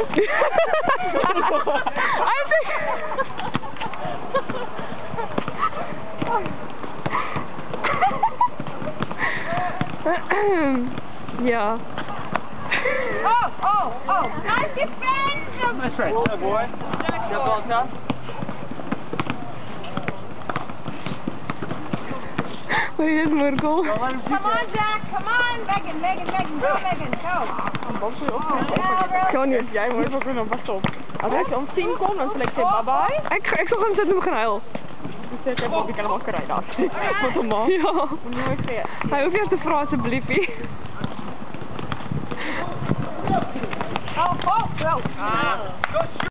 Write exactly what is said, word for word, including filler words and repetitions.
I think... Ja. Oh, oh, oh. Nice defense! Nice right. Good boy. Good ball, Tom. Wat is dit, Murkel? Come on, Jack. Come on. Megan, Megan, Megan. Go, Megan. Go. Kan niet. Jij moet even kunnen, pas op. Als hij om tien komt, dan zal ik zeggen bye bye. Ik, ik zal hem zetten hem gaan huilen. Dus zet even op, ik kan hem ook rijden af. Wat een man. Ja. Moet je nooit zeggen. Hij hoeft je te vragen, alsjeblieft. Oh, oh, go. Ah.